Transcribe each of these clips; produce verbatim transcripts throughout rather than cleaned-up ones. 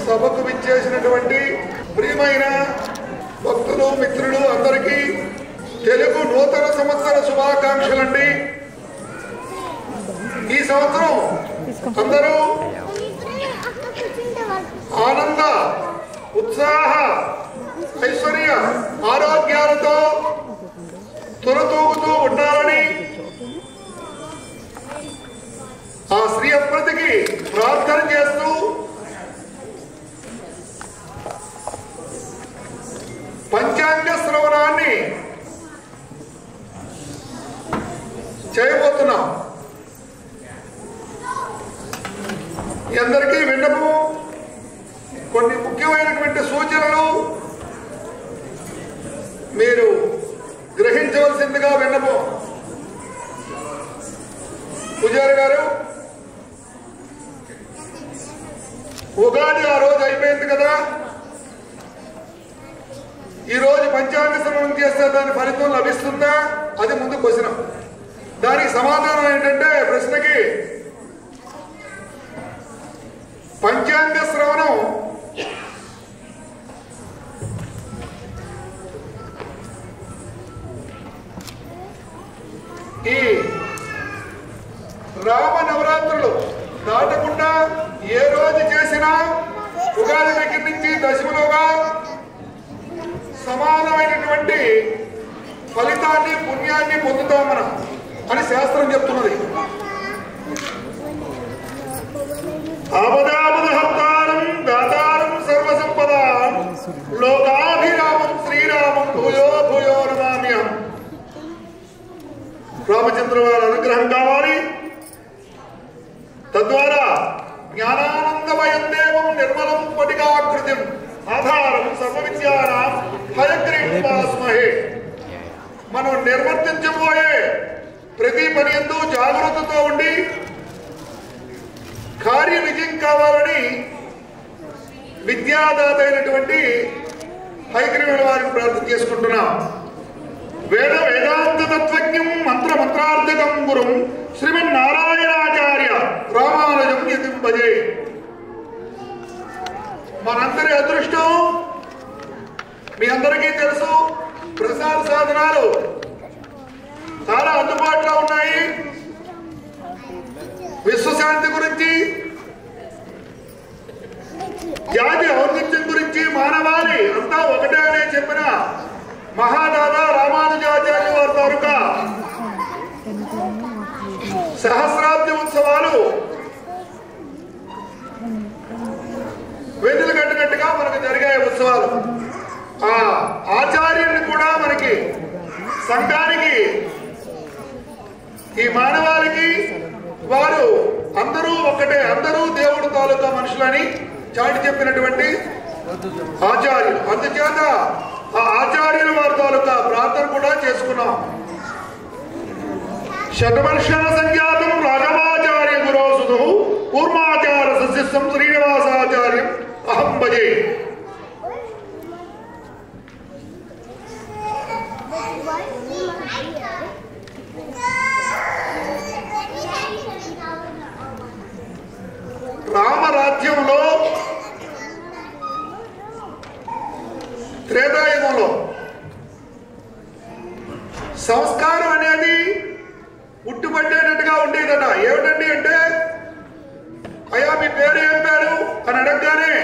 సభకు విచ్చేసినటువంటి ప్రియమైన భక్తులు మిత్రులు అందరికీ తెలుగు నూతన సంవత్సర శుభాకాంక్షలండి. ఈ సంవత్సరం అందరూ ఆనంద ఉత్సాహ ఐశ్వర్య ఆరోగ్యాలతో తులతూగుతూ ఉండాలని ఆ శ్రీ అప్రతికి ప్రార్థన చేస్తూ పంచాంగ శ్రవణాన్ని చేయబోతున్నాం. మీ అందరికీ విన్నపం, కొన్ని ముఖ్యమైనటువంటి సూచనలు మీరు గ్రహించవలసిందిగా విన్నపం. పూజారి గారు, ఉగాది ఆ రోజు అయిపోయింది కదా, ఈ రోజు పంచాంగ శ్రవణం చేస్తే దాని ఫలితం లభిస్తుందా? అది ముందు క్వశ్చన్. దానికి సమాధానం ఏంటంటే, ప్రశ్నకి పంచాంగ శ్రవణం ఈ రామ నవరాత్రులు దాటకుండా ఏ రోజు చేసినా ఉగాది దగ్గర నుంచి దశమిలోగా సమానమైనటువంటి ఫలితాన్ని పుణ్యాన్ని పొందుతాం మనం అని శాస్త్రం చెప్తున్నది. ఆపదాపదహర్తారం దాతారం సర్వసంపదాం లోకాభిరామం శ్రీరామం భూయో భూయో నమామ్యహం. రామచంద్ర వారి అనుగ్రహం కావాలి. తద్వారా జ్ఞానానందమయం దేవం నిర్మలం స్ఫటికాకృతిం ఆధారం సర్వ విద్యానాం హయగ్రీవాస్మహే. మనం నిర్వర్తించబోయే ప్రతి పని యందు జాగ్రత్తతో ఉండి కార్య విజయం కావాలని విద్యాదాత అయినటువంటి హయగ్రీవుల వారిని ప్రార్థన చేసుకుంటున్నాం. వేద వేదాంత తత్వజ్ఞం మంత్ర మంత్రార్థకం గురుం శ్రీమన్నారాయణాచార్య రామానుజం యతింపజే. మనందరి అదృష్టం మీ అందరికీ తెలుసు, ప్రసాద సాధనాలు చాలా అందుబాటులో ఉన్నాయి. విశ్వశాంతి గురించి, జాతి ఔన్నత్యం గురించి, మానవాళి అంతా ఒకటే అనే చెప్పిన మహాదాదా రామానుజాచార్య వారి తాలూకా సహస్రాబ్ది ఉత్సవాలు వెన్నులు కట్టినట్టుగా మనకు జరిగాయి ఉత్సవాలు. ఆ ఆచార్యుల్ని కూడా మనకి సంఘానికి ఈ మానవాళికి వారు అందరూ ఒకటే, అందరూ దేవుడు తాలూకా మనుషులని చాటి చెప్పినటువంటి ఆచార్యులు. అందుచేత ఆ ఆచార్యుల వారి తాలూకా ప్రార్థన కూడా చేసుకున్నాం. శతవర్షణ సంఖ్యాతం రాఘవాచార్య గురోసుదు కూర్మాచార సస్యస్థం శ్రీనివాసాచార్యం అహం భజే. రామరాజ్యంలో త్రేతాయుగంలో సంస్కారం అనేది ఉట్టుపట్టేటట్టుగా ఉండేదట. ఏమిటండి అంటే, అయ్యా మీ పేరు ఏం పేరు అని అడగగానే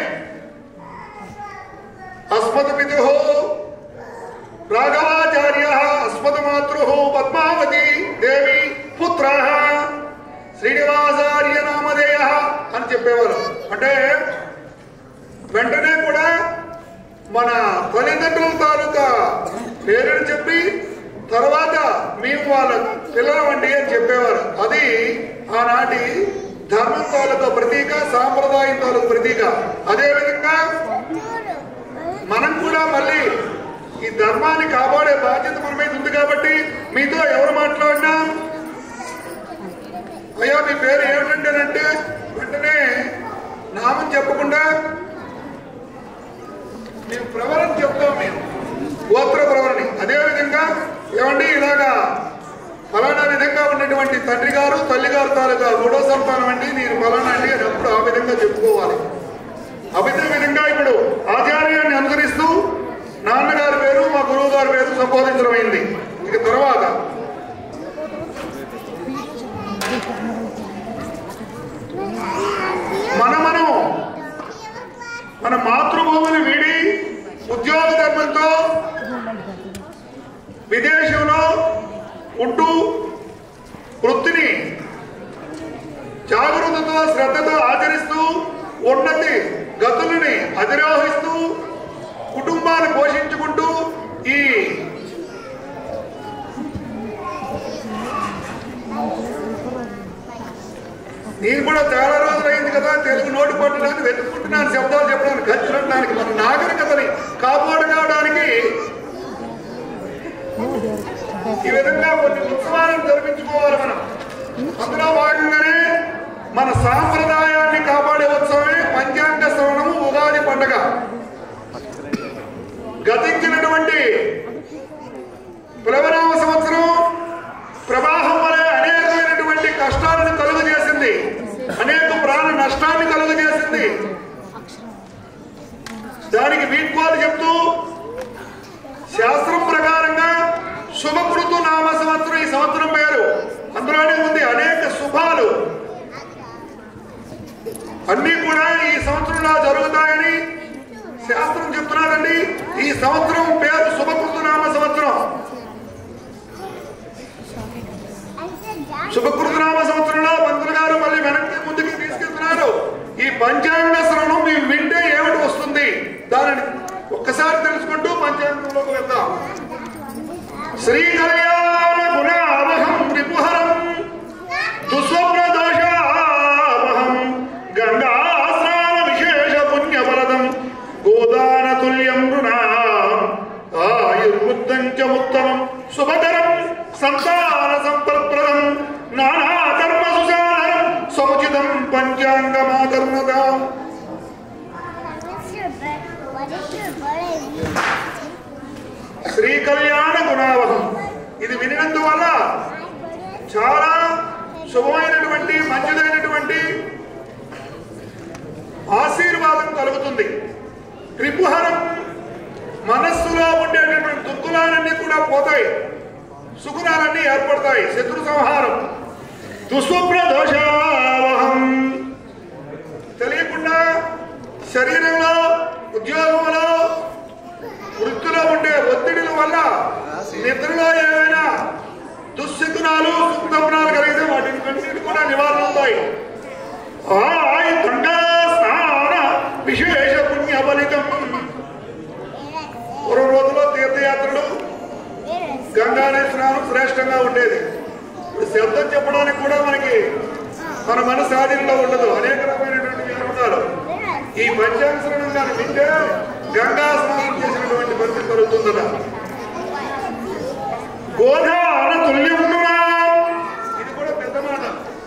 అస్మత్ పితు రాఘవాచార్య అస్మత్ మాతృ పద్మావతి దేవి పుత్ర శ్రీనివాసార్య నామధేయ అని చెప్పేవారు. అంటే వెంటనే కూడా మన తల్లిదండ్రుల తాలూకా పేరుని చెప్పి తర్వాత మేము వాళ్ళ పిల్లలవండి అని చెప్పేవారు. అది ఆనాటి ధర్మం తాలూకా ప్రతీక, సాంప్రదాయం తాలూకా ప్రతీక. అదేవిధంగా మనం కూడా మళ్ళీ ఈ ధర్మాన్ని కాపాడే బాధ్యత మన మీద ఉంది. కాబట్టి మీతో ఎవరు మాట్లాడినా అయ్యా మీ పేరు ఏమిటంటేనంటే వెంటనే నామం చెప్పకుండా మేము ప్రవరణ చెప్తాం, మేము గోత్ర ప్రవరణి. అదేవిధంగా ఏమండి ఇలాగా ఫలానా విధంగా ఉన్నటువంటి తండ్రి గారు తల్లి గారు తాలూకా మూడో సంతానం అండి, నేను ఫలానా అండి అని అప్పుడు ఆ విధంగా చెప్పుకోవాలి. అమితమైన పేరు ఆచార్యాన్ని అనుసరిస్తూ నాన్నగారి పేరు మా గురువు గారి పేరు సంబోధించడం అయింది. ఇక తర్వాత మన మనం మన మాతృభూమిని వీడి ఉద్యోగ ధర్మంతో విదేశంలో ఉంటూ వృత్తిని జాగృతతో శ్రద్ధతో ఆచరిస్తూ ఉన్నతి గతులని అధిరోహిస్తూ కుటుంబాన్ని పోషించుకుంటూ ఈ నేను కూడా చాలా రోజులు అయింది కదా తెలుగు నోటు పట్టడానికి వెతుక్కుంటున్నాను, శబ్దాలు చెప్పడానికి, ఖర్చులడానికి, మన నాగరికతని కాపాడుకోవడానికి ఈ విధంగా కొన్ని ఉత్సవాలను జరిపించుకోవాలి మనం. అందులో భాగంగానే మన సాంప్రదాయాన్ని కాపాడే ఉత్సవమే పంచాంగ శ్రవణము ఉగాది పండుగ. గతించినటువంటి ప్లవనామ సంవత్సరం ప్రవాహం వలె అనేకమైనటువంటి కష్టాలను కలుగజేసింది, అనేక ప్రాణ నష్టాన్ని కలుగజేసింది. దానికి వీడ్కోలు చెప్తూ శాస్త్రం ప్రకారంగా శుభకృతు నామ సంవత్సరం ఈ సంవత్సరం పేరు, అందులోనే ఉంది అనేక శుభాలు అన్నీ కూడా ఈ సంవత్సరంలో జరుగుతాయని శాస్త్రం చెప్తున్నదండి. ఈ సంవత్సరం పేరు శుభకృతు నామ సంవత్సరం. శుభకృతు నామ సంవత్సరంలో పంతులు గారు మళ్ళీ వెనక్కి ముందుకు తీసుకెళ్తున్నారు. ఈ పంచాంగ శ్రవణం మేము వింటే ఏమిటి వస్తుంది దానిని ఒక్కసారి తెలుసుకుంటూ పంచాంగంలోకి వెళ్దాం. శ్రీ కళ్యాణ గుణావహం రిపుహరం దుస్వప్న దోషావహం గంగా స్నాన విశేష పుణ్యఫలదం గోదాన తుల్యం నృణాం ఆయుర్వృద్ధం చ ఉత్తమం శుభకరం సంతాన సంపత్ప్రదం నానా కర్మ సుసారం సముచితం పంచాంగమాకర్ణతాం. శ్రీ కళ్యాణ గుణావహం ఇది వినినందువల్ల చాలా శుభమైనటువంటి మంచిదైనటువంటి ఆశీర్వాదం కలుగుతుంది. త్రిపుహరం మనస్సులో ఉండేటటువంటి దుఃఖులన్నీ కూడా పోతాయి, సుగుణాలన్నీ ఏర్పడతాయి. శత్రు సంహారం. దుస్వప్న దోషావహం తెలియకుండా శరీరంలో ఉద్యోగంలో వృత్తిలో ఉండే ఒత్తిడిల వల్ల నిద్రలో ఏమైనా దుశ్శకునాలు సుఖనాలు కలిగితే వాటిని కన్నిటి కూడా నివారణ అవుతాయి. ఆయ్ గంగా స్నాన విశేష పుణ్య ఫలితం. పూర్వ రోజుల్లో తీర్థయాత్రలు గంగానే స్నానం శ్రేష్టంగా ఉండేది. ఇప్పుడు శబ్దం చెప్పడానికి కూడా మనకి మన మనసు ఆధీనంలో ఉండదు, అనేక రకమైనటువంటి వ్యాపారాలు. ఈ పంచాంగ శ్రవణం కానీ వింటే గంగా స్నానం చేసినటువంటి పరిస్థితి కలుగుతుందట. గోదాన తుల్యం ఇది కూడా పెద్ద మాట.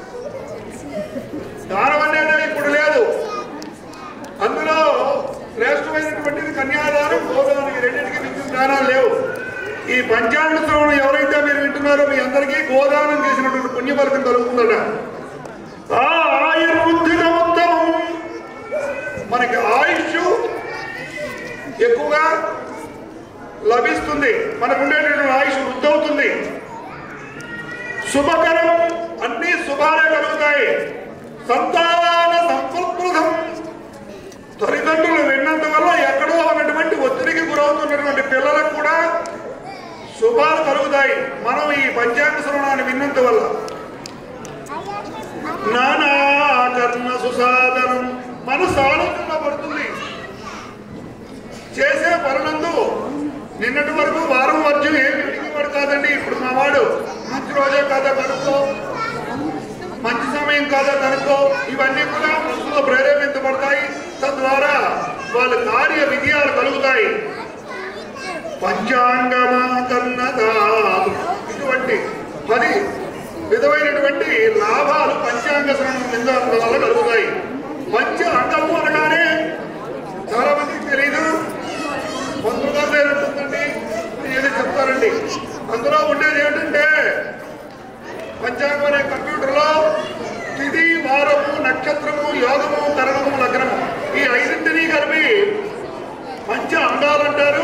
దానం అనేది ఇప్పుడు లేదు, అందులో శ్రేష్టమైనటువంటిది కన్యాదానం, గోదానం. ఈ రెండింటికి మించిన దానాలు లేవు. ఈ పంచాంగ శ్రవణం ఎవరైతే మీరు వింటున్నారో మీ అందరికీ గోదానం చేసినటువంటి పుణ్యఫలితం కలుగుతుందట. ఆయుర్వృద్ధిన ఉత్తమం మనకి ఆయుష్ ఎక్కువగా లభిస్తుంది, మనకు ఉండేటటువంటి ఆయుష్ వృద్ధి అవుతుంది. శుభకరం అన్ని శుభాలే కలుగుతాయి. సంతాన సంపత్ప్రదం తల్లిదండ్రులు విన్నంత వల్ల ఎక్కడో ఉన్నటువంటి ఒత్తిడికి గురవుతున్నటువంటి పిల్లలకు కూడా శుభాలు కలుగుతాయి మనం ఈ పంచాంగ శ్రవణాన్ని విన్నంత వల్ల. నానా కర్మ సుసాధనం మనసు ఆలోచనలో పడుతుంది. చేసే పనులందు నిన్నటి వరకు వారం వర్జం ఏమి అడిగేవాడు కాదండి. ఇప్పుడు మా వాడు మంచి రోజే కాదా కనుక్కో, మంచి సమయం కాదా కనుక్కో, ఇవన్నీ కూడా మనసులో ప్రేరేపించబడతాయి. తద్వారా వాళ్ళ కార్య విజయాలు కలుగుతాయి. పంచాంగమా కన్నదా ఇటువంటి పది విధమైనటువంటి లాభాలు పంచాంగ శ్రవణం వినడం వల్ల కలుగుతాయి. పంచ అంగము అనగానే చాలా మందికి తెలియదు, మంత్రుగా ఉంటుందండి ఏది చెప్తారండి. అందులో ఉండేది ఏంటంటే పంచాంగం అనే కంప్యూటర్లో తిథి, వారము, నక్షత్రము, యోగము, కరణము, లగ్నము ఈ ఐదింటినీ కలిపి అంగాలంటారు.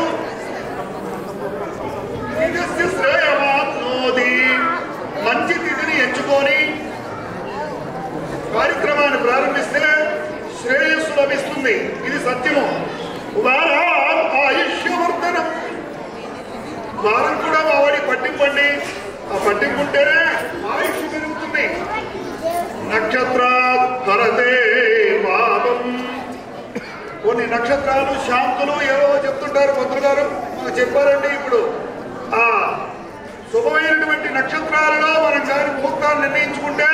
తిథిస్య శ్రేయమాప్నోతి, మంచి తిథిని ఎంచుకొని కార్యక్రమాన్ని ప్రారంభిస్తే శ్రేయస్సు లభిస్తుంది. ఇది సత్యము. వారాత్ ఆయుష్యవర్ధనం, వారం కూడా మా వాడికి పట్టింపండి. ఆ పట్టింపుంటేనే ఆయుష్ పెరుగుతుంది. నక్షత్రాత్ భరతే పాపం, కొన్ని నక్షత్రాలు శాంతులు ఏవో చెప్తుంటారు మంత్రులు గారు మాకు చెప్పారండి. ఇప్పుడు ఆ శుభమైనటువంటి నక్షత్రాలలో మనం కానీ ముహూర్తాన్ని నిర్ణయించుకుంటే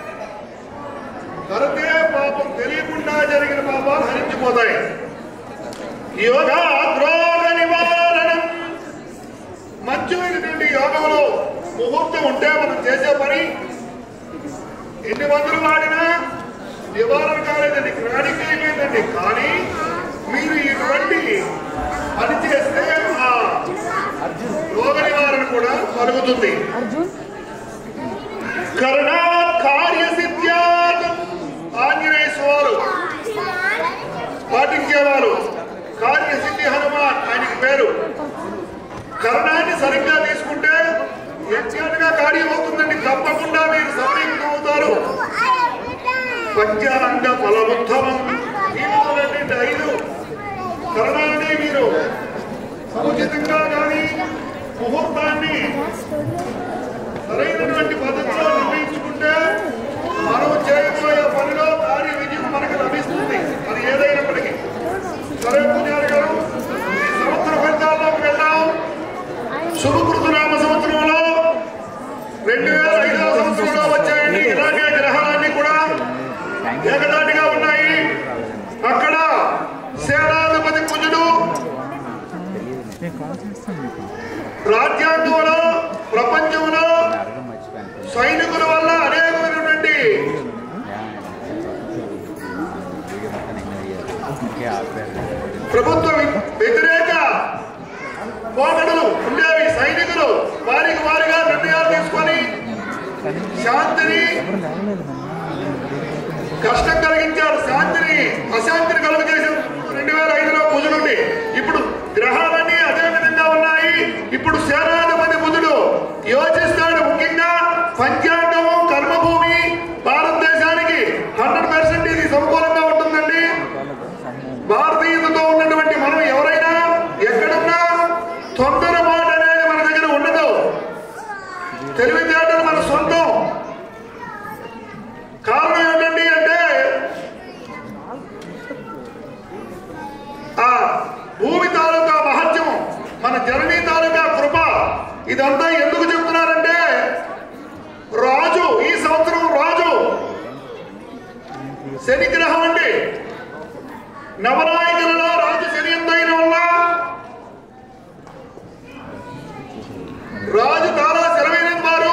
భరతే పాపం, తెలియకుండా జరిగిన పాపాలు హరించిపోతాయి. యోగా రోగ నివారణం, మంచిమైనటువంటి యోగంలో ముహూర్తం ఉంటే మనం చేసే పని ఎన్ని మందులు వాడినా నివారణ కాలేదండి, క్రానిక్ అయిపోయిందండి. కానీ మీరు ఇటువంటి పని చేస్తే ఆ రోగ నివారణ కూడా కలుగుతుంది. కరుణా కార్యసిద్ధ్యాత్, ఆంజనేయ స్వామి పాటించేవారు. కార్యసిద్ధి హనుమాన్ ఆయనకి పేరు. కరుణాన్ని సరిగ్గా తీసుకుంటే యజ్ఞాలుగా కార్యం అవుతుందండి. తప్పకుండా మీరు సఫలీకృతం అవుతారు. పంచాంగ ఫలముత్తమం, జీవితంలో ఐదు కరుణాన్ని మీరు సముచితంగా కానీ ముహూర్తాన్ని సరైనటువంటి పద్ధతిలో నిర్ణయించుకుంటే మనం చేయబోయే పనిలో కార్య విజయం మనకు లభిస్తుంది. అది ఏదైనప్పటికీ. సరే పూజారి గారు, ఈ సంవత్సర ఫలితాల్లోకి వెళ్దాం. శుభకృతనామ సంవత్సరంలో రెండు వేల ఐదవ సంవత్సరంలో వచ్చాయండి. ఇలాగే గ్రహాలన్నీ కూడా ఏకదాటిగా ఉన్నాయి. అక్కడ సేనాధిపతి కుజుడు రాజ్యాంగంలో ప్రపంచంలో సైనికుల వల్ల అనేకమైనటువంటి ప్రభుత్వ వ్యతిరేక పోకడలు ఉండేవి. సైనికులు వారికి వారిగా నిర్ణయాలు తీసుకొని శాంతిని కష్టం కలిగించారు. శాంతిని అశాంతిని కలుగజేశారు రెండు వేల ఐదులో బుధుడుండి. ఇప్పుడు గ్రహాలన్నీ అదే విధంగా ఉన్నాయి. ఇప్పుడు సేనాధిపతి బుధుడు యోచిస్తాడు. ముఖ్యంగా పంచాంగము కర్మభూమి భారతదేశానికి హండ్రెడ్ పర్సెంట్ ఇది సమకూలంగా ఉంటుందండి. భారతీయతతో ఉన్నటువంటి మనం ఎవరైనా ఎక్కడున్నా తొందరపాటు అనేది మన దగ్గర ఉండదు. తెలివితేటలు మన సొంతం. కారణం ఏంటండి అంటే ఆ భూమి తాలూకా మహత్యం, మన జననీ తాలూకా కృప. ఇదంతా ఎందుకు చెప్తున్నారంటే రాజు ఈ సంవత్సరం రాజు శని గ్రహం అండి. నవనాయకులలో రాజు శని ఎంతైన వల్ల రాజు చాలా సెలవైన వారు.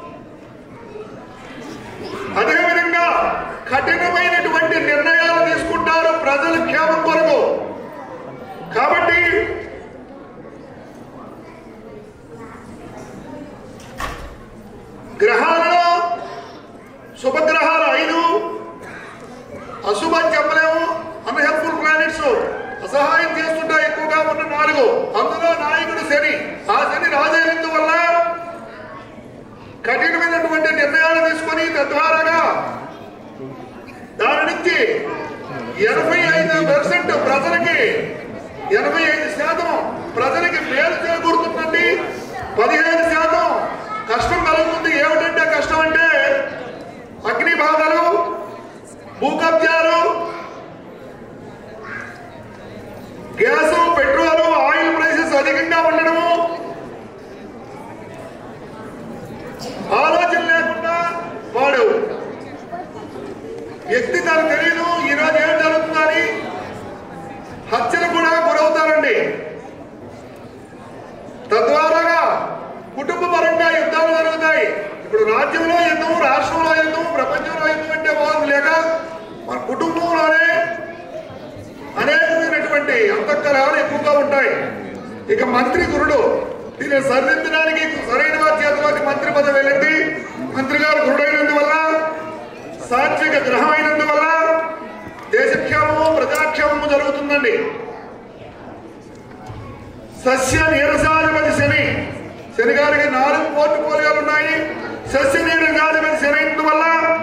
అదేవిధంగా కఠినమైనటువంటి నిర్ణయాలు తీసుకుంటారు ప్రజల క్షేమం కొరకు. కాబట్టి గ్రహాలలో శుభగ్రహాలు ఐదు, అశుభం చెప్పలేము. అన్హెల్ప్ఫుల్ ప్లానెట్స్ అసహాయం చేస్తుంటాయి ఎక్కువగా ఉన్న నాలుగు. అందులో నాయకుడు శని. ఆ శని రాజైనందు వల్ల కఠినమైనటువంటి నిర్ణయాలు తీసుకొని తద్వారాగా దాని నుంచి ఎనభై ఐదు పర్సెంట్ ప్రజలకి ఎనభై ఐదు శాతం ప్రజలకి మేలు చేకూరుతుందండి. పదిహేను శాతం కష్టం కలుగుతుంది. ఏమిటంటే కష్టం అంటే అగ్ని బాధలు, భూకబ్జాలు, గ్యాసు, పెట్రోలు, ఆయిల్ ప్రైసెస్ అధికంగా ఉండడము, ఆలోచన లేకుండా వాడు వ్యక్తి తనకు తెలియదు ఈరోజు ఏం జరుగుతుందని హత్యలు కూడా గురవుతారండి. తద్వారాగా కుటుంబ పరంగా యుద్ధాలు జరుగుతాయి. ఇప్పుడు రాజ్యంలో యుద్ధం, రాష్ట్రంలో యుద్ధం, ప్రపంచంలో యుద్ధం అంటే బాగు లేక మన కుటుంబంలోనే అనేకమైనటువంటి అంతఃకరాలు ఎక్కువగా ఉంటాయి. ఇక మంత్రి గురుడు దీన్ని సరిదిద్దడానికి సరైన వారి చేతిలోకి మంత్రి పదవి వెళ్ళింది. మంత్రి గారు గురుడైనందువల్ల, సాత్విక గ్రహం అయినందువల్ల దేశక్షేమము ప్రజాక్షేమము జరుగుతుందండి. సస్య నీరసాధిపతి శని, శని గారికి నాలుగు పోర్టుఫోలియోలు ఉన్నాయి. సస్య నీరసాధిపతి శని వల్ల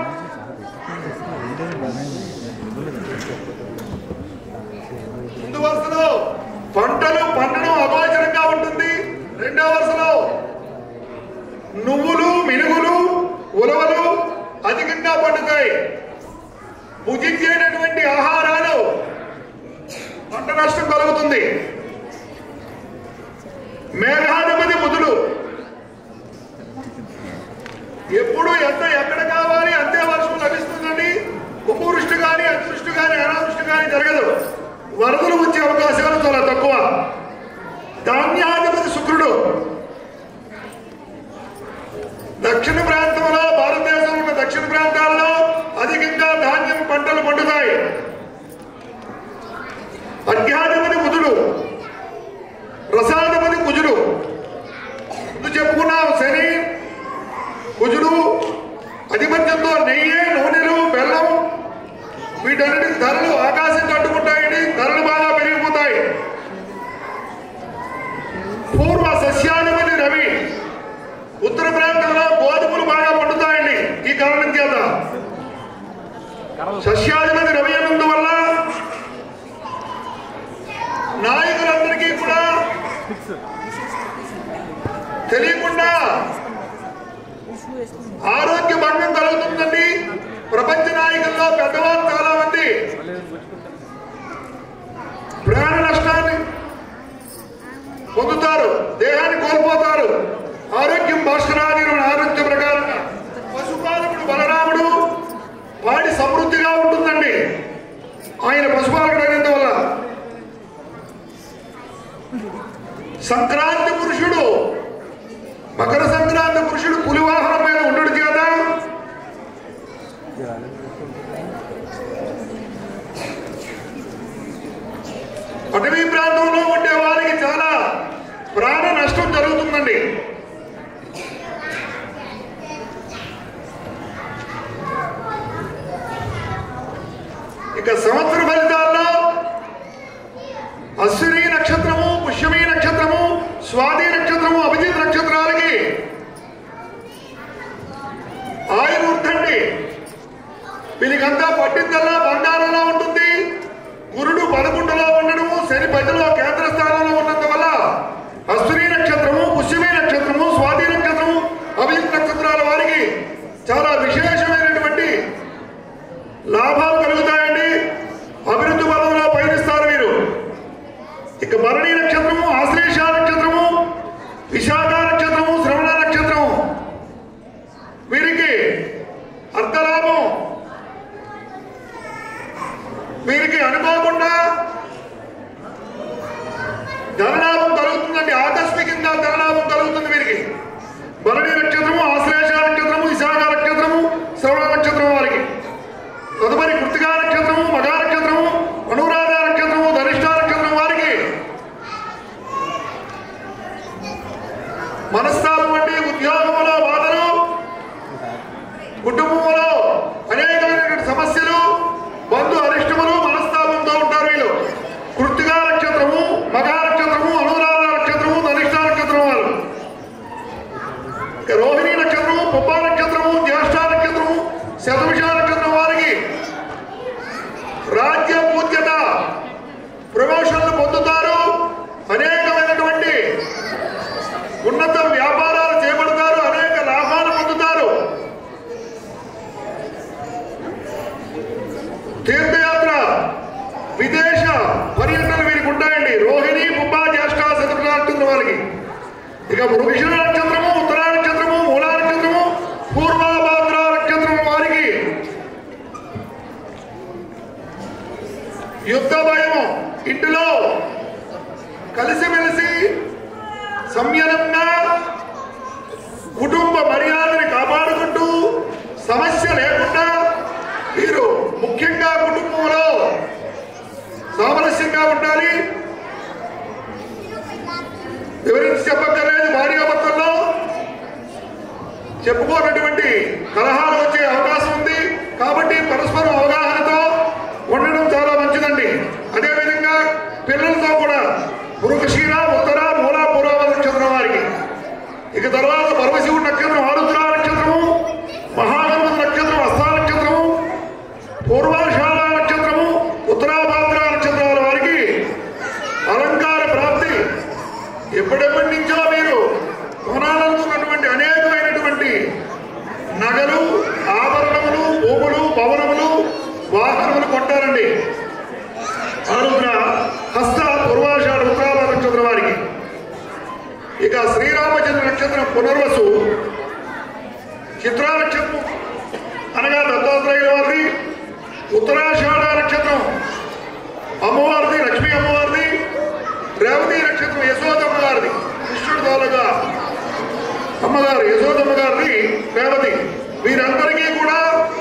ముందు వరుసలో పంటలు పండడం అగోచరంగా ఉంటుంది. రెండవ వరుసలో నువ్వులు, మినుగులు, ఉలవలు అధికంగా పండుతాయి. భుజించేటటువంటి ఆహారాలు పంట నష్టం కలుగుతుంది. మేఘాధిపతి బుధుడు ఎప్పుడు ఎంత ఎక్కడ కావాలి అంతే వర్షం లభిస్తుందండి. ఉపవృష్టి కానీ అతివృష్టి కానీ అనావృష్టి కానీ జరగదు. వరదలు వచ్చే అవకాశాలు చాలా తక్కువ. ధాన్యాధిపతి శుక్రుడు దక్షిణ ప్రాంతంలో, భారతదేశంలో ఉన్న దక్షిణ ప్రాంతాల్లో అధికంగా ధాన్యం పంటలు పండుతాయి. అర్ఘ్యాధిపతి బుధుడు, రసాధిపతి కుజుడు. ముందు చెప్పుకున్నాం శని కుజుడు అధిపత్యంతో నెయ్యి, నూనెలు, బెల్లం వీటన్నిటి ధరలు ఆకాశం కట్టుకుంటాయండి. ధరలు బాగా పెరిగిపోతాయి. పూర్వ సస్యాధిపతి రవి, ఉత్తర ప్రాంతంలో గోధుమలు బాగా పండుతాయండి. ఈ కారణం చేత సస్యాధిపతి రవి అన్నందువల్ల నాయకులందరికీ కూడా తెలియకుండా ఆరోగ్య భంగం కలుగుతుందండి. ప్రపంచ నాయకుల్లో పెద్దవాళ్ళు చాలా మంది ప్రాణ నష్టాన్ని పొందుతారు, దేహాన్ని కోల్పోతారు. ఆరోగ్యం భాస్కరాది ఆరోగ్య ప్రకారం పశుపాలకుడు బలరాముడు వాడి సమృద్ధిగా ఉంటుందండి. ఆయన పశుపాలకుడు అయినందువల్ల సంక్రాంతి పురుషుడు, మకర సంక్రాంతి పురుషుడు పులివాహనం మీద ఉండడు చేత అటవీ ప్రాంతంలో ఉండే వారికి చాలా ప్రాణ నష్టం జరుగుతుందండి. ఇక సంవత్సర ఫలితాల్లో అశ్విని నక్షత్రము, పుష్యమి నక్షత్రము, స్వాతి నక్షత్రము, అభిజిత్ నక్షత్రాలకి ఆయుర్వృద్ధండి. వీళ్ళకంతా పట్టిందల్లా బంగారంలో ఉంటుంది. గురుడు పదకొండులో ఉండడము, శని పదిలో కేంద్ర స్థానంలో ఉన్నందువల్ల అశ్విని నక్షత్రము, పుష్యమి నక్షత్రము, స్వాతి నక్షత్రము, అభిజిత్ నక్షత్రాల వారికి చాలా విశేషమైనటువంటి లాభాలు కలుగుతాయండి. అభివృద్ధి పదంలో పయనిస్తారు వీరు. ఇక భరణి నక్షత్రము, ఆశ్లేష నక్షత్రము, విశాఖ నక్షత్రము, శ్రవణ నక్షత్రము వీరికి అర్ధలాభం. వీరికి అనుకోకుండా ధనలాభం కలుగుతుందండి. ఆకస్మికంగా ధనలాభం కలుగుతుంది వీరికి. భరణి నక్షత్రము, ఆశ్లేష నక్షత్రము, విశాఖ నక్షత్రము, శ్రవణ నక్షత్రం వారికి. తదుపరి కృతికా నక్షత్రము, మఘా నక్షత్రము, అనురాధ నక్షత్రము, ధనిష్ఠ నక్షత్రం వారికి మనస్తాపం అంటే ఉద్యోగంలో బాధలు, కుటుంబంలో అనేకమైనటువంటి సమస్యలు, బంధు అరిష్టములు, మనస్తాపంతో ఉంటారు వీళ్ళు. కృతికా నక్షత్రము, మఘా నక్షత్రము, అనురాధ నక్షత్రము, ధనిష్ఠ నక్షత్రం వారు. రోహిణి నక్షత్రము, పుబ్బా నక్షత్రము, జ్యేష్ఠ నక్షత్రము, శతభిష నక్షత్రం వారికి రాజ్య పూజ్యత, ప్రమోషన్లు పొందుతారు. అనేకమైనటువంటి ఉన్నత వ్యాపారాలు చేపడతారు. అనేక లాభాలు పొందుతారు. తీర్థయాత్ర, విదేశ పర్యటనలు వీరికి ఉంటాయండి. రోహిణి, పుబ్బా, జ్యేష్ఠ, శతభిష నక్షత్రం వారికి. ఇక మృగశిర నక్షత్రము, ఉత్తరా నక్షత్రము, మూలా నక్షత్రము, పూర్వాభాద్ర నక్షత్రం వారికి యుద్ధ భయము, ఇంటిలో కలిసిమెలిసి సంయనంగా కుటుంబ మర్యాదని కాపాడుకుంటూ సమస్య లేకుండా వీరు ముఖ్యంగా కుటుంబంలో సామరస్యంగా ఉండాలి. వివరించి చెప్పక్కర్లేదు. భార్యాభర్తల్లో చెప్పుకోనటువంటి కలహాలు వచ్చే అవకాశం ఉంది. కాబట్టి పరస్పరం అవగాహనతో ఉండడం చాలా మంచిదండి. అదేవిధంగా పిల్లలతో కూడా మృగశిర, ఉత్తర, ఇక తర్వాత పరమశివుడి నక్షత్రం ఆరుద్ర నక్షత్రము, మహాగణపతి నక్షత్రం హస్త నక్షత్రము, పూర్వాషాఢ నక్షత్రము, ఉత్తరాభాద్ర నక్షత్రాల వారికి అలంకార ప్రాప్తి. ఎప్పుడెప్పటి నుంచో మీరు కొనాలనుకున్నటువంటి అనేకమైనటువంటి నగలు, ఆభరణములు, భూములు, భవనములు, వాహనములు కొంటారండి. ఆరుద్ర హస్త పూర్వాషాఢ ఉత్తరాభ నక్షత్రం వారికి. ఇక శ్రీరామచంద్ర నక్షత్రం పునర్వసు, చిత్రా నక్షత్రం అనగా దత్తాత్రేయుల వారిది, ఉత్తరాషాఢ నక్షత్రం అమ్మవారిది, లక్ష్మీ అమ్మవారిది, రేవతి నక్షత్రం యశోదమ్మ గారిది, కృష్ణుడు తోలుగా అమ్మగారు యశోదమ్మ గారిది రేవతి. వీరందరికీ కూడా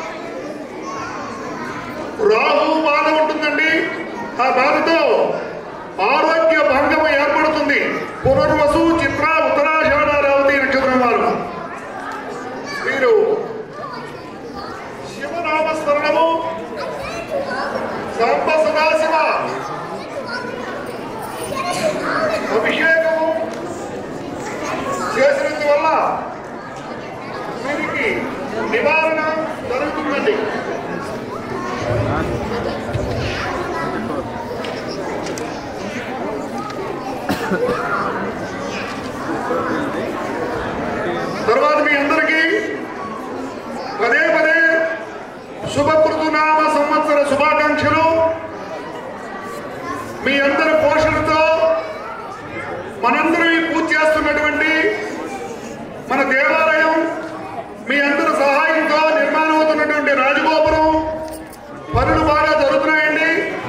రాహు బాధ ఉంటుందండి. ఆ బాధతో ఆరోగ్య భంగం ఏర్పడుతుంది. పునర్వసు, చిత్ర, ఉత్తరాషాఢ, రేవతి నక్షత్రం వారు వీరు శివనామస్మరణము, సాంబ సదాశివ అభిషేకము చేసినందువల్ల వీరికి నివారణ జరుగుతుందండి. తర్వాత మీ అందరికీ పదే పదే శుభకృతునామ సంవత్సర శుభాకాంక్షలు. మీ అందరి పోషణతో మనందరం పూజ చేస్తున్నటువంటి మన దేవాలయం మీ అందరి సహాయంతో నిర్మాణం అవుతున్నటువంటి రాజగోపురం పనులు బాగా జరుగుతున్నాయండి.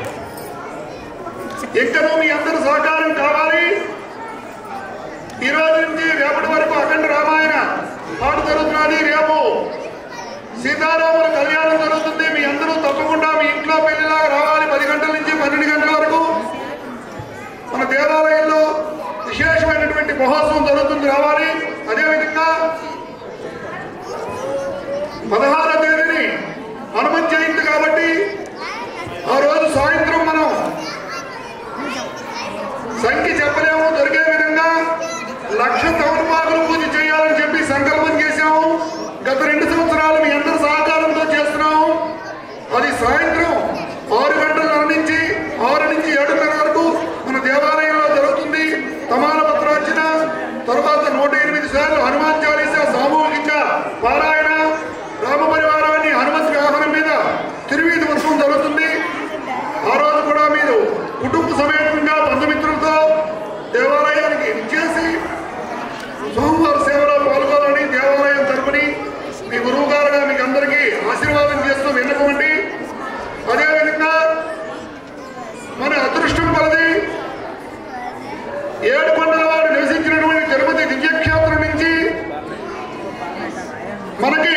ఇంకనూ మీ అందరి సహకారం కావాలి. ఈ రోజు నుంచి రేపటి వరకు అఖండ రామాయణ పాట జరుగుతున్నది. రేపు సీతారాముల కళ్యాణం జరుగుతుంది. మీ అందరూ తప్పకుండా మీ ఇంట్లో పెళ్లిలాగా రావాలి. పది గంటల నుంచి పన్నెండు గంటల వరకు మన దేవాలయంలో విశేషమైనటువంటి మహోత్సవం జరుగుతుంది, రావాలి. అదేవిధంగా పదహారవ తేదీని హనుమత్ జయంతి కాబట్టి ఆ రోజు సాయంత్రం మనం సంఖ్య చెప్పలేము, దొరికే విధంగా లక్ష తమలపాకులు పూజ చేయాలని చెప్పి సంకల్పం చేశాము. గత రెండు సంవత్సరాలు మీ అందరి సహకారంతో చేస్తున్నాము. అది సాయంత్రం ఆరు గంటల నుంచి ఆరు నుంచి ఏడున్నర వరకు మన దేవాలయంలో జరుగుతుంది. తమాల పత్రార్చన, తర్వాత నూట ఎనిమిది సార్లు హనుమాన్ చాలీసా సామూహికంగా పారాయణ, రామ పరివారాన్ని హనుమత్ వాహనం మీద తిరువీధి ఉత్సవం జరుగుతుంది. ఆ రోజు కూడా మీరు కుటుంబ సమేతంగా బంధుమిత్రులతో దేవాలయానికి ఇచ్చేసి సోమవారం సేవలో పాల్గొనాలని దేవాలయం తరపుని మీ గురువు గారుగా మీకు అందరికీ ఆశీర్వాదం చేస్తూ విన్నపమండి. అదేవిధంగా మన అదృష్టం కొలది ఏడు కొండల వాడు నివసించినటువంటి తిరుపతి దివ్యక్షేత్రం నుంచి మనకి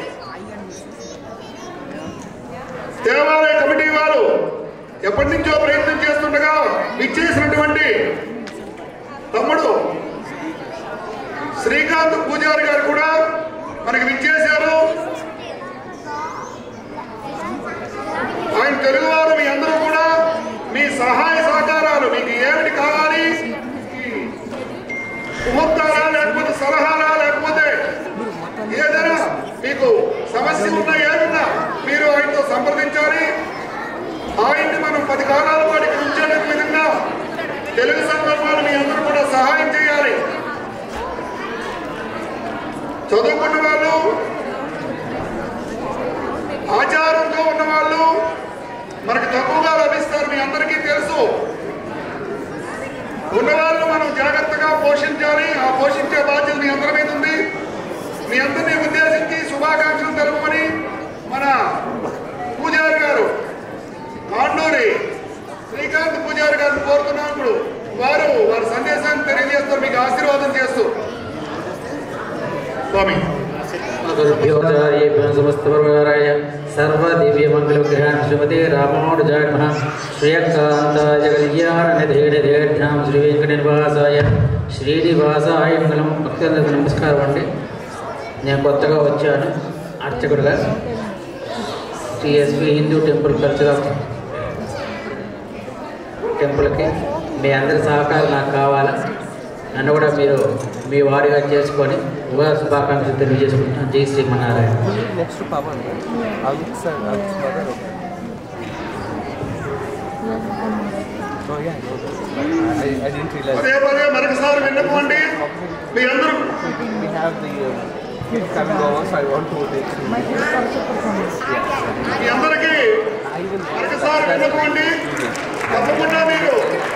దేవాలయ కమిటీ వారు ఎప్పటి నుంచో ప్రయత్నం చేస్తుండగా ఇచ్చేసినటువంటి తమ్ముడు శ్రీకాంత్ పూజారి గారు కూడా మనకి విచ్చేశారు. ఆయన తెలుగువారు మీ అందరూ కూడా మీ సహాయ సహకారాలు మీకు ఏమిటి కావాలి, ముహూర్తాలా లేకపోతే సలహాలా లేకపోతే ఏదైనా మీకు సమస్య ఉన్నా ఏదన్నా మీరు ఆయనతో సంప్రదించాలి. ఆయన్ని మనం పది కాలాల పాటు ఇక్కడ ఉంచే విధంగా తెలుగు సందర్భాలు మీ అందరూ కూడా సహాయం చేయాలి. చదువుకున్న వాళ్ళు, ఆచారంతో ఉన్న వాళ్ళు మనకు తక్కువగా లభిస్తారు, మీ అందరికీ తెలుసు. ఉన్నవాళ్ళు మనం జాగ్రత్తగా పోషించాలి. ఆ పోషించే బాధ్యత మీ అందరి మీద ఉంది. మీ అందరినీ ఉద్దేశించి శుభాకాంక్షలు తెలుపమని మన పూజారి గారు ఆండూరి శ్రీకాంత్ పూజారి గారిని కోరుతున్నప్పుడు వారు వారి సందేశాన్ని తెలియజేస్తారు, మీకు ఆశీర్వాదం చేస్తూ. స్వామి సమస్తవర్గారాయ సర్వ దివ్య మంగళ విగ్రహాం శ్రీమతే రామానుజాయ నమః. శ్రేయకాంతాయ కళ్యాణ నిధేఢ్యాం శ్రీ వెంకట నివాసాయ శ్రీనివాసాయ మంగళం. భక్తులందరికీ నమస్కారం అండి. నేను కొత్తగా వచ్చాను అర్చకుడుగా. టీఎస్పీ హిందూ టెంపుల్ కల్చరల్ టెంపుల్కి మీ అందరి సహకారం నాకు కావాలి. నన్ను కూడా మీరు మీ వారిగా చేసుకొని ఉగాది శుభాకాంక్షలు తెలియజేసుకుంటున్నాను. జై శ్రీమన్నారాయణ. నెక్స్ట్ పవన్ పదే పదే మరొకసారి విన్నపండి మీ అందరూ మీ అందరికీ మరొకసారి విన్నపండి. తప్పకుండా మీరు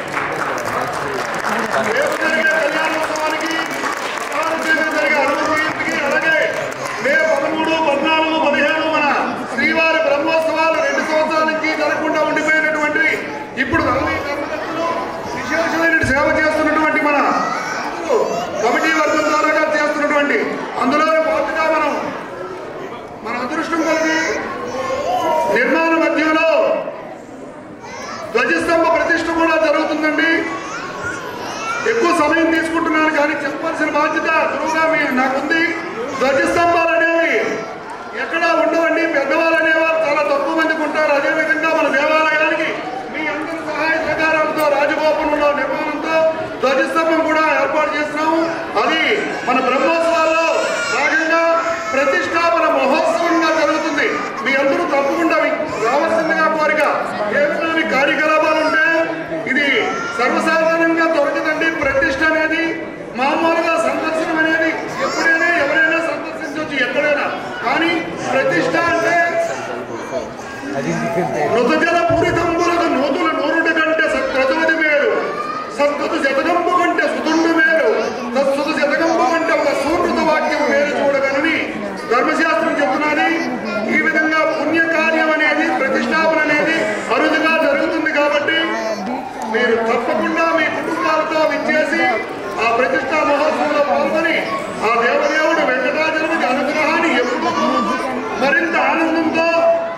రేపు జరిగే కళ్యాణోత్సవానికి జరిగే అనుమతికి అలాగే మే పదమూడు పద్నాలుగు పదిహేను మన శ్రీవారి బ్రహ్మోత్సవాలు రెండు సంవత్సరాల నుంచి జరగకుండా ఉండిపోయినటువంటి ఇప్పుడు నలభై కర్మకర్తలు విశేషమైన సేవ చేస్తున్నటువంటి మన కమిటీ వర్గం ద్వారా చేస్తున్నటువంటి అందులో పాటుగా మనం మన అదృష్టం కలిగి నిర్మాణ మధ్యంలో ధ్వజస్తంభ ప్రతిష్ఠ కూడా జరుగుతుందండి. ఎక్కువ సమయం తీసుకుంటున్నాను కానీ చెప్పాల్సిన బాధ్యత గురువుగా మీ నాకుంది. ధ్వజస్తంభాలు అనేవి ఎక్కడా ఉండవండి. పెద్దవాళ్ళు అనేవారు చాలా తక్కువ మందికి ఉంటారు. అదేవిధంగా మన దేవాలయానికి మీ అందరి సహాయ సహకారాలతో రాజగోపురంలో నిర్మాణంతో ధ్వజస్తంభం కూడా ఏర్పాటు చేస్తున్నాము. అది మన బ్రహ్మోత్సవాల్లో భాగంగా ప్రతిష్టాపన మహోత్సవంగా జరుగుతుంది. మీ అందరూ తప్పకుండా రావాల్సిందిగా కోరిక. ఏమైనా కార్యకలాపాలు ఉంటే ఇది సర్వసాధారణంగా దొరకదండి. ప్రతిష్ట అనేది మామూలుగా సందర్శనం అనేది ఎప్పుడైనా ఎవరైనా సందర్శించవచ్చు ఎక్కడైనా. కానీ ప్రతిష్ట అంటే మృతజల పూరితంబులకు నూతుల నూరుడి కంటే సత్రతుమతి మేలు, సత్తుదు శతకంబు కంటే సుతుండు మేలు, సత్సుదు శతకంబు కంటే ఒక సూర్యుత వాక్యం మేలు చూడగలని ధర్మశాస్త్రం చెప్తున్నది. ఈ విధంగా పుణ్యకార్యం అనేది ప్రతిష్టాపన అనేది అరుదుగా జరుగుతుంది. కాబట్టి మీరు తప్పకుండా మీ కుటుంబాలతో విచ్చేసి ఆ ప్రతిష్టా మహోత్సవంలో పాల్గొని ఆ దేవదేవుడు వెంకటాచలపతి అనుగ్రహాన్ని ఎప్పుడూ మరింత ఆనందంతో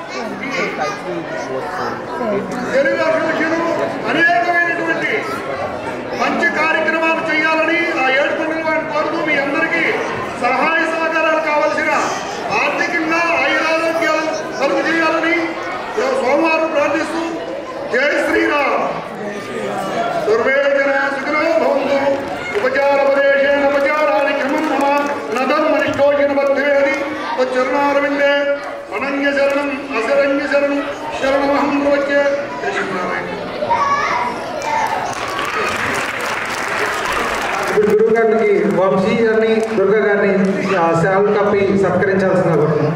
తెలుగు అసోసియేషన్ అనేకమైనటువంటి మంచి కార్యక్రమాలు చేయాలని ఆ ఏడు పండుగ వారిని కోరుతూ మీ అందరికీ సహాయ సహకారాలు కావలసిన ఆర్థికంగా ఆయురారోగ్యాలు కలుగు చేయాలని సోమవారం ప్రార్థిస్తూ జై శ్రీరామ్. సర్వే జనా సుఖినో భవంతు. ఉపచారపదేశేన ఉపచారాన్ని క్రమం మమ నధర్మనిష్టోజన బద్ధేది చరణారవిందే అనన్య శరణం అశరణ్య శరణం శరణమహం ప్రవచ్యే. ఇప్పుడు గురువు గారికి వంశీ గారిని దుర్గా గారిని సేవలు కప్పి సత్కరించాల్సిన కోరుతున్నాం.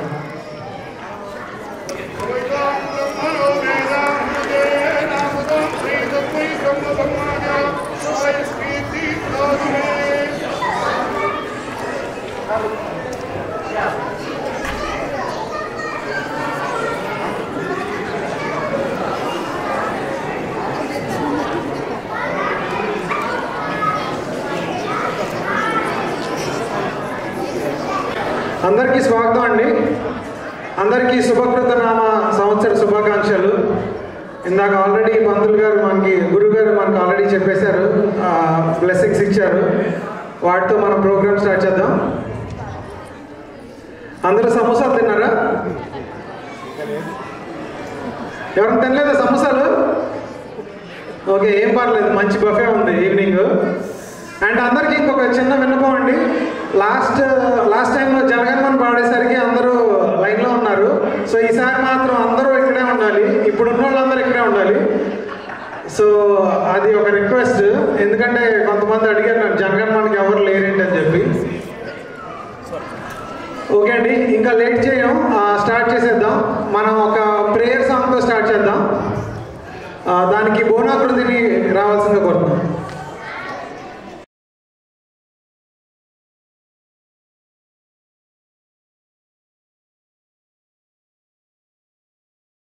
అందరికీ స్వాగతం అండి. అందరికీ శుభకృత నామ సంవత్సర శుభాకాంక్షలు. ఇందాక ఆల్రెడీ పంతులు గారు మనకి గురువు గారు మనకు ఆల్రెడీ చెప్పేశారు, బ్లెస్సింగ్స్ ఇచ్చారు. వాటితో మనం ప్రోగ్రామ్ స్టార్ట్ చేద్దాం. అందరూ సమోసాలు తిన్నారా? ఎవరైనా తినలేదా సమోసాలు? ఓకే, ఏం పర్లేదు, మంచి బఫే ఉంది ఈవినింగ్. అండ్ అందరికీ ఇంకొక చిన్న విన్నపం అండి. లాస్ట్ లాస్ట్ టైంలో జనగణమన పాడేసరికి అందరూ లైన్లో ఉన్నారు. సో ఈసారి మాత్రం అందరూ ఇక్కడే ఉండాలి. ఇప్పుడు ఉన్న వాళ్ళందరూ ఇక్కడే ఉండాలి. సో అది ఒక రిక్వెస్ట్. ఎందుకంటే కొంతమంది అడిగారు నాకు జనగణమనకి ఎవరు లేరేంటి అని చెప్పి. ఓకే అండి, ఇంకా లేట్ చేయం, స్టార్ట్ చేసేద్దాం. మనం ఒక ప్రేయర్ సాంగ్తో స్టార్ట్ చేద్దాం. దానికి బోనాకృతిని రావాల్సిందిగా కోరుతున్నాం.